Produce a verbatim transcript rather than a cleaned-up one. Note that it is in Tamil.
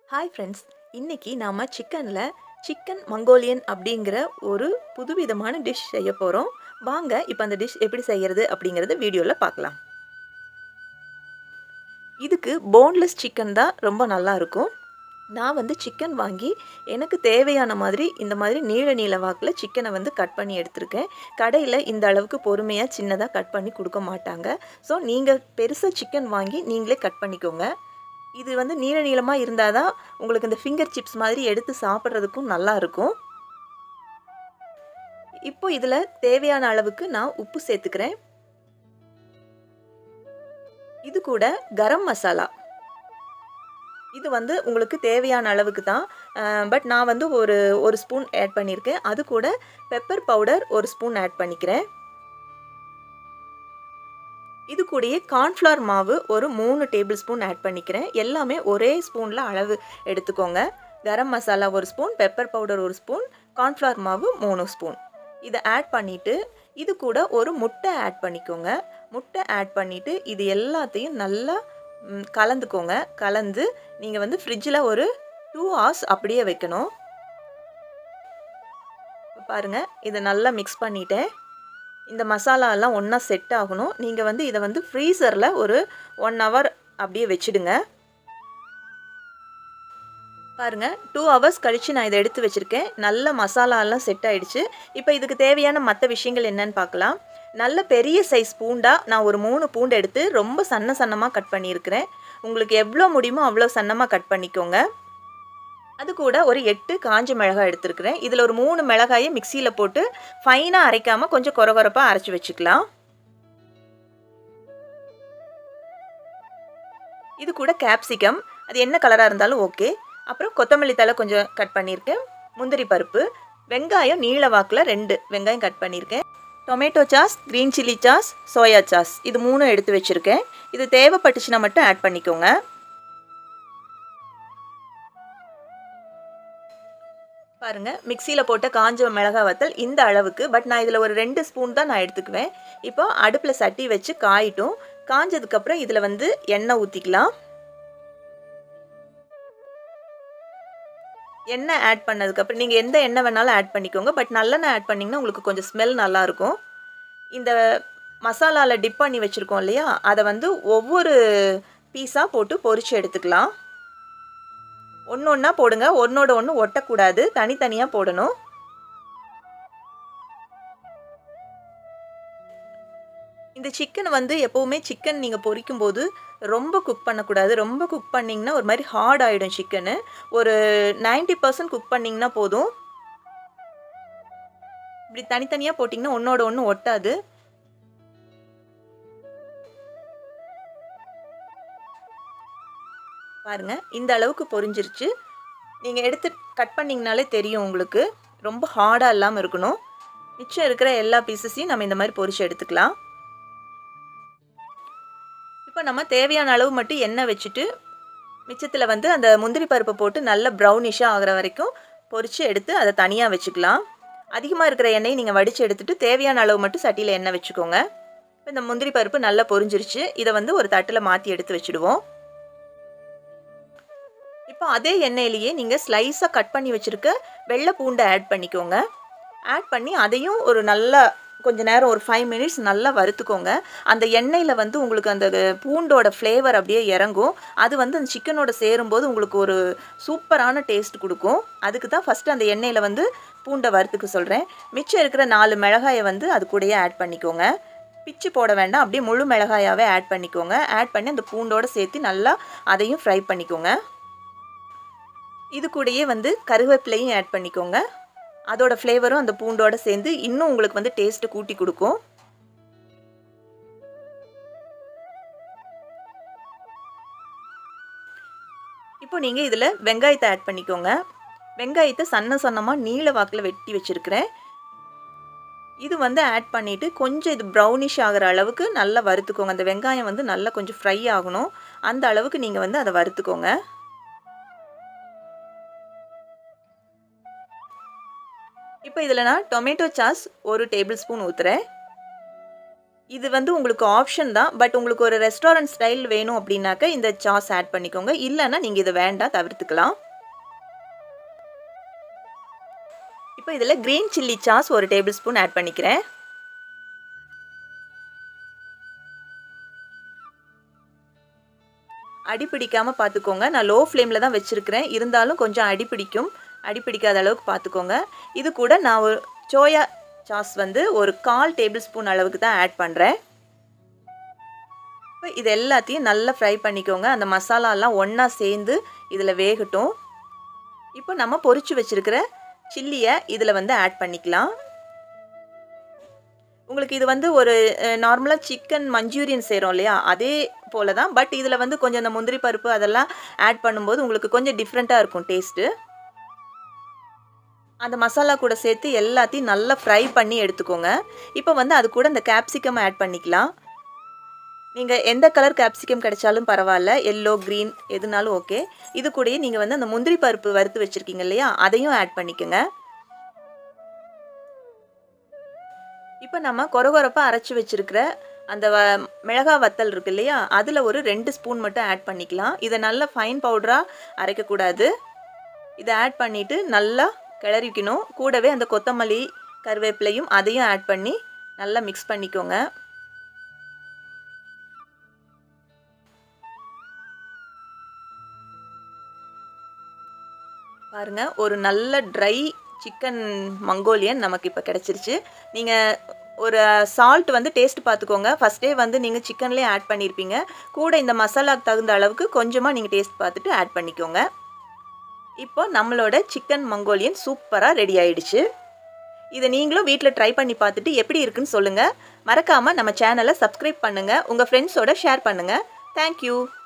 ஹாய் ஃப்ரெண்ட்ஸ், இன்னைக்கு நாம சிக்கன்ல சிக்கன் மங்கோலியன் அப்படிங்கிற ஒரு புதுவிதமான டிஷ் செய்ய போகிறோம். வாங்க இப்போ அந்த டிஷ் எப்படி செய்கிறது அப்படிங்கிறத வீடியோவில் பார்க்கலாம். இதுக்கு போன்லெஸ் சிக்கன் தான் ரொம்ப நல்லா இருக்கும். நான் வந்து சிக்கன் வாங்கி எனக்கு தேவையான மாதிரி இந்த மாதிரி நீள நீள வாக்கில் சிக்கனை வந்து கட் பண்ணி எடுத்திருக்கேன். கடையில் இந்த அளவுக்கு பொறுமையாக சின்னதாக கட் பண்ணி கொடுக்க மாட்டாங்க. ஸோ நீங்கள் பெருசாக சிக்கன் வாங்கி நீங்களே கட் பண்ணிக்கோங்க. இது வந்து நீள நீளமாக இருந்தால் தான் உங்களுக்கு இந்த ஃபிங்கர் சிப்ஸ் மாதிரி எடுத்து சாப்பிட்றதுக்கும் நல்லா இருக்கும். இப்போ இதில் தேவையான அளவுக்கு நான் உப்பு சேர்த்துக்கிறேன். இது கூட கரம் மசாலா, இது வந்து உங்களுக்கு தேவையான அளவுக்கு தான். பட் நான் வந்து ஒரு ஒரு ஸ்பூன் ஆட் பண்ணியிருக்கேன். அது கூட பெப்பர் பவுடர் ஒரு ஸ்பூன் ஆட் பண்ணிக்கிறேன். இது கூடயே கார்ன்ஃப்ளவர் மாவு ஒரு மூணு டேபிள் ஸ்பூன் ஆட் பண்ணிக்கிறேன். எல்லாமே ஒரே ஸ்பூனில் அளவு எடுத்துக்கோங்க. கரம் மசாலா ஒரு ஸ்பூன், பெப்பர் பவுடர் ஒரு ஸ்பூன், கார்ன்ஃப்ளவர் மாவு மூணு ஸ்பூன். இதை ஆட் பண்ணிவிட்டு இது கூட ஒரு முட்டை ஆட் பண்ணிக்கோங்க. முட்டை ஆட் பண்ணிவிட்டு இது எல்லாத்தையும் நல்லா கலந்துக்கோங்க. கலந்து நீங்கள் வந்து ஃப்ரிட்ஜில் ஒரு டூ ஹவர்ஸ் அப்படியே வைக்கணும். பாருங்கள், இதை நல்லா மிக்ஸ் பண்ணிட்டேன். இந்த மசாலாலாம் ஒன்றா செட் ஆகணும். நீங்கள் வந்து இதை வந்து ஃப்ரீசரில் ஒரு ஒன் ஹவர் அப்படியே வச்சுடுங்க. பாருங்கள், டூ ஹவர்ஸ் கழித்து நான் இதை எடுத்து வச்சுருக்கேன். நல்ல மசாலாலாம் செட் ஆகிடுச்சு. இப்போ இதுக்கு தேவையான மற்ற விஷயங்கள் என்னன்னு பார்க்கலாம். நல்ல பெரிய சைஸ் பூண்டாக நான் ஒரு மூணு பூண்டு எடுத்து ரொம்ப சன்ன சன்னமாக கட் பண்ணியிருக்கிறேன். உங்களுக்கு எவ்வளோ முடியுமோ அவ்வளோ சன்னமாக கட் பண்ணிக்கோங்க. அது கூட ஒரு எட்டு காஞ்ச மிளகாய் எடுத்துருக்கிறேன். இதில் ஒரு மூணு மிளகாயை மிக்சியில் போட்டு ஃபைனாக அரைக்காமல் கொஞ்சம் கொர கொரப்பாக அரைச்சி வச்சுக்கலாம். இது கூட கேப்சிகம், அது என்ன கலராக இருந்தாலும் ஓகே. அப்புறம் கொத்தமல்லி தழை கொஞ்சம் கட் பண்ணியிருக்கேன். முந்திரி பருப்பு, வெங்காயம் நீள வாக்கில் ரெண்டு வெங்காயம் கட் பண்ணியிருக்கேன். Tomato sauce, green chilli sauce, soya sauce, இது மூணும் எடுத்து வச்சுருக்கேன். இது தேவைப்பட்டுச்சுன்னா மட்டும் ஆட் பண்ணிக்கோங்க. பாருங்கள், மிக்சியில் போட்ட காஞ்ச மிளகாய் வத்தல் இந்த அளவுக்கு. பட் நான் இதில் ஒரு ரெண்டு ஸ்பூன் தான் நான் எடுத்துக்குவேன். இப்போ அடுப்பில் சட்டி வச்சு காயிட்டும். காஞ்சதுக்கப்புறம் இதில் வந்து எண்ணெய் ஊற்றிக்கலாம். எண்ணெய் ஆட் பண்ணதுக்கப்புறம் நீங்கள் எந்த எண்ணெய் வேணாலும் ஆட் பண்ணிக்கோங்க. பட் நல்லெண்ணெய் ஆட் பண்ணிங்கன்னா உங்களுக்கு கொஞ்சம் ஸ்மெல் நல்லாயிருக்கும். இந்த மசாலாவில் டிப் பண்ணி வச்சுருக்கோம் இல்லையா, அதை வந்து ஒவ்வொரு பீஸாக போட்டு பொரித்து எடுத்துக்கலாம். ஒன்று ஒன்றா போடுங்க, ஒன்றோட ஒன்று ஒட்டக்கூடாது, தனித்தனியாக போடணும். இந்த சிக்கன் வந்து எப்போவுமே சிக்கன் நீங்கள் பொரிக்கும் போது ரொம்ப குக் பண்ணக்கூடாது. ரொம்ப குக் பண்ணிங்கன்னா ஒரு மாதிரி ஹார்ட் ஆகிடும் சிக்கனு. ஒரு நைன்டி பர்சன்ட் குக் பண்ணிங்கன்னா போதும். இப்படி தனித்தனியாக போட்டிங்கன்னா ஒன்றோட ஒன்று ஒட்டாது. பாருங்கள், இந்த அளவுக்கு பொரிஞ்சிருச்சு. நீங்கள் எடுத்து கட் பண்ணிங்கனாலே தெரியும் உங்களுக்கு. ரொம்ப ஹார்டாக இல்லாமல் இருக்கணும். மிச்சம் இருக்கிற எல்லா பீசஸையும் நம்ம இந்த மாதிரி பொரிச்சு எடுத்துக்கலாம். இப்போ நம்ம தேவையான அளவு மட்டும் எண்ணெய் வச்சுட்டு மிச்சத்தில் வந்து அந்த முந்திரி பருப்பை போட்டு நல்ல ப்ரௌனிஷாக ஆகிற வரைக்கும் பொரித்து எடுத்து அதை தனியாக வச்சுக்கலாம். அதிகமாக இருக்கிற எண்ணெயை நீங்கள் வடித்து எடுத்துகிட்டு தேவையான அளவு மட்டும் சட்டியில் எண்ணெய் வச்சுக்கோங்க. இப்போ இந்த முந்திரி பருப்பு நல்லா பொரிஞ்சிருச்சு. இதை வந்து ஒரு தட்டில் மாற்றி எடுத்து வச்சுடுவோம். இப்போ அதே எண்ணெயிலேயே நீங்கள் ஸ்லைஸாக கட் பண்ணி வச்சுருக்க வெள்ளை பூண்டை ஆட் பண்ணிக்கோங்க. ஆட் பண்ணி அதையும் ஒரு நல்லா கொஞ்சம் நேரம் ஒரு ஃபைவ் மினிட்ஸ் நல்லா வறுத்துக்கோங்க. அந்த எண்ணெயில் வந்து உங்களுக்கு அந்த பூண்டோட ஃப்ளேவர் அப்படியே இறங்கும். அது வந்து அந்த சிக்கனோட சேரும்போது உங்களுக்கு ஒரு சூப்பரான டேஸ்ட் கொடுக்கும். அதுக்கு தான் ஃபஸ்ட்டு அந்த எண்ணெயில் வந்து பூண்டை வறுத்துக்க சொல்கிறேன். மிச்சம் இருக்கிற நாலு மிளகாயை வந்து அது கூடயே ஆட் பண்ணிக்கோங்க. பிச்சு போட வேண்டாம், அப்படியே முழு மிளகாயாவே ஆட் பண்ணிக்கோங்க. ஆட் பண்ணி அந்த பூண்டோடு சேர்த்து நல்லா அதையும் ஃப்ரை பண்ணிக்கோங்க. இது கூடயே வந்து கருவேப்பிலையும் ஆட் பண்ணிக்கோங்க. அதோட ஃப்ளேவரும் அந்த பூண்டோட சேர்ந்து இன்னும் உங்களுக்கு வந்து டேஸ்ட்டு கூட்டி கொடுக்கும். இப்போ நீங்கள் இதில் வெங்காயத்தை ஆட் பண்ணிக்கோங்க. வெங்காயத்தை சன்ன சன்னமாக நீள வாக்கில் வெட்டி வச்சுருக்கிறேன். இது வந்து ஆட் பண்ணிவிட்டு கொஞ்சம் இது ப்ரௌனிஷ் ஆகிற அளவுக்கு நல்லா வறுத்துக்கோங்க. அந்த வெங்காயம் வந்து நல்லா கொஞ்சம் ஃப்ரை ஆகணும். அந்த அளவுக்கு நீங்கள் வந்து அதை வறுத்துக்கோங்க. இப்போ இதில் நான் டொமேட்டோ சாஸ் ஒரு டேபிள் ஸ்பூன் ஊற்றுறேன். இது வந்து உங்களுக்கு ஆப்ஷன் தான். பட் உங்களுக்கு ஒரு ரெஸ்டாரண்ட் ஸ்டைல் வேணும் அப்படின்னாக்க இந்த சாஸ் ஆட் பண்ணிக்கோங்க. இல்லைன்னா நீங்கள் இதை வேண்டாம், தவிர்த்துக்கலாம். இப்போ இதில் க்ரீன் சில்லி சாஸ் ஒரு டேபிள் ஸ்பூன் ஆட் பண்ணிக்கிறேன். அடி பிடிக்காமல் பார்த்துக்கோங்க. நான் லோ ஃப்ளேமில் தான் வச்சுருக்கிறேன். இருந்தாலும் கொஞ்சம் அடி பிடிக்கும். அடி பிடிக்காத அளவுக்கு பார்த்துக்கோங்க. இது கூட நான் ஒரு சோயா சாஸ் வந்து ஒரு கால் டேபிள் ஸ்பூன் அளவுக்கு தான் ஆட் பண்ணுறேன். இப்போ இது எல்லாத்தையும் நல்லா ஃப்ரை பண்ணிக்கோங்க. அந்த மசாலாலாம் ஒன்றா சேர்ந்து இதில் வேகட்டும். இப்போ நம்ம பொரிச்சு வச்சுருக்கிற சில்லியை இதில் வந்து ஆட் பண்ணிக்கலாம். உங்களுக்கு இது வந்து ஒரு நார்மலாக சிக்கன் மஞ்சூரியன் செய்கிறோம் இல்லையா, அதே போல தான். பட் இதில் வந்து கொஞ்சம் அந்த முந்திரி பருப்பு அதெல்லாம் ஆட் பண்ணும்போது உங்களுக்கு கொஞ்சம் டிஃப்ரெண்ட்டாக இருக்கும் டேஸ்ட்டு. அந்த மசாலா கூட சேர்த்து எல்லாத்தையும் நல்லா ஃப்ரை பண்ணி எடுத்துக்கோங்க. இப்போ வந்து அது கூட இந்த கேப்சிகம் ஆட் பண்ணிக்கலாம். நீங்கள் எந்த கலர் கேப்சிகம் கிடைச்சாலும் பரவாயில்ல, எல்லோ க்ரீன் எதுனாலும் ஓகே. இது கூடயே நீங்கள் வந்து அந்த முந்திரி பருப்பு வறுத்து வச்சுருக்கீங்க இல்லையா, அதையும் ஆட் பண்ணிக்கோங்க. இப்போ நம்ம கொரகொரப்பாக அரைச்சி வச்சுருக்கிற அந்த வ மிளகா வத்தல் இருக்குது இல்லையா, அதில் ஒரு ரெண்டு ஸ்பூன் மட்டும் ஆட் பண்ணிக்கலாம். இதை நல்லா ஃபைன் பவுடராக அரைக்கக்கூடாது. இதை ஆட் பண்ணிவிட்டு நல்லா கிளறிக்கணும். கூடவே அந்த கொத்தமல்லி கருவேப்பிலையும் அதையும் ஆட் பண்ணி நல்லா மிக்ஸ் பண்ணிக்கோங்க. பாருங்கள், ஒரு நல்ல ட்ரை சிக்கன் மங்கோலியன் நமக்கு இப்போ கிடச்சிருச்சு. நீங்கள் ஒரு சால்ட் வந்து டேஸ்ட் பார்த்துக்கோங்க. ஃபஸ்ட்டே வந்து நீங்கள் சிக்கன்லேயே ஆட் பண்ணியிருப்பீங்க. கூட இந்த மசாலாக்கு தகுந்த அளவுக்கு கொஞ்சமாக நீங்கள் டேஸ்ட் பார்த்துட்டு ஆட் பண்ணிக்கோங்க. இப்போ நம்மளோட சிக்கன் மங்கோலியன் சூப்பராக ரெடி ஆயிடுச்சு. இதை நீங்களும் வீட்டில் ட்ரை பண்ணி பார்த்துட்டு எப்படி இருக்குன்னு சொல்லுங்கள். மறக்காமல் நம்ம சேனலை சப்ஸ்கிரைப் பண்ணுங்கள். உங்கள் ஃப்ரெண்ட்ஸோட ஷேர் பண்ணுங்கள். தேங்க்யூ.